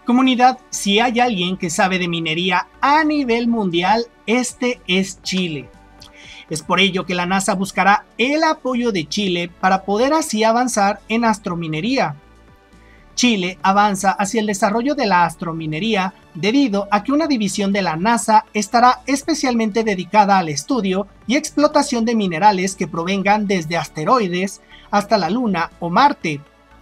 Comunidad, si hay alguien que sabe de minería a nivel mundial, este es Chile. Es por ello que la NASA buscará el apoyo de Chile para poder así avanzar en astrominería. Chile avanza hacia el desarrollo de la astrominería debido a que una división de la NASA estará especialmente dedicada al estudio y explotación de minerales que provengan desde asteroides hasta la Luna o Marte.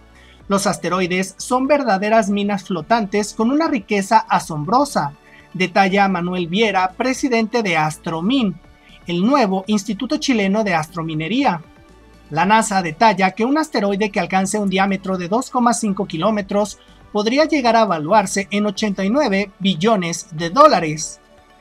Los asteroides son verdaderas minas flotantes con una riqueza asombrosa, detalla Manuel Viera, presidente de Astromin, el nuevo Instituto Chileno de Astrominería. La NASA detalla que un asteroide que alcance un diámetro de 2,5 kilómetros podría llegar a evaluarse en 89 billones de dólares.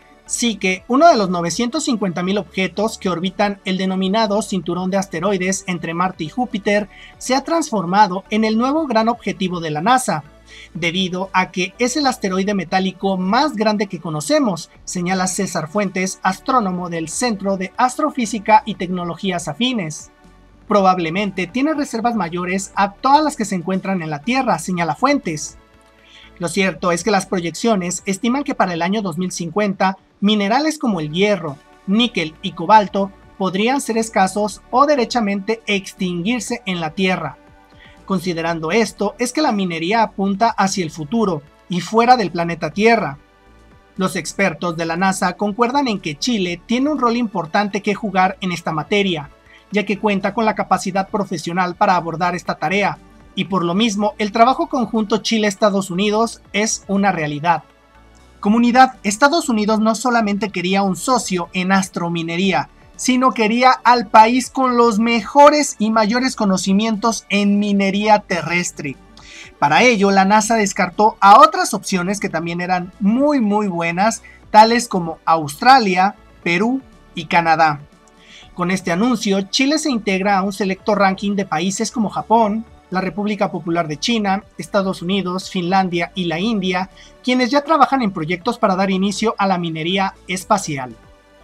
Sí que uno de los 950.000 objetos que orbitan el denominado cinturón de asteroides entre Marte y Júpiter se ha transformado en el nuevo gran objetivo de la NASA, debido a que es el asteroide metálico más grande que conocemos, señala César Fuentes, astrónomo del Centro de Astrofísica y Tecnologías Afines. Probablemente tiene reservas mayores a todas las que se encuentran en la Tierra, señala Fuentes. Lo cierto es que las proyecciones estiman que para el año 2050, minerales como el hierro, níquel y cobalto podrían ser escasos o derechamente extinguirse en la Tierra. Considerando esto, es que la minería apunta hacia el futuro y fuera del planeta Tierra. Los expertos de la NASA concuerdan en que Chile tiene un rol importante que jugar en esta materia, ya que cuenta con la capacidad profesional para abordar esta tarea, y por lo mismo el trabajo conjunto Chile-Estados Unidos es una realidad. Comunidad, Estados Unidos no solamente quería un socio en astrominería, sino quería al país con los mejores y mayores conocimientos en minería terrestre. Para ello, la NASA descartó a otras opciones que también eran muy buenas, tales como Australia, Perú y Canadá. Con este anuncio, Chile se integra a un selecto ranking de países como Japón, la República Popular de China, Estados Unidos, Finlandia y la India, quienes ya trabajan en proyectos para dar inicio a la minería espacial.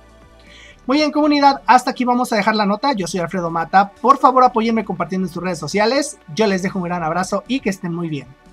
Muy bien, comunidad, hasta aquí vamos a dejar la nota. Yo soy Alfredo Mata. Por favor, apóyenme compartiendo en sus redes sociales. Yo les dejo un gran abrazo y que estén muy bien.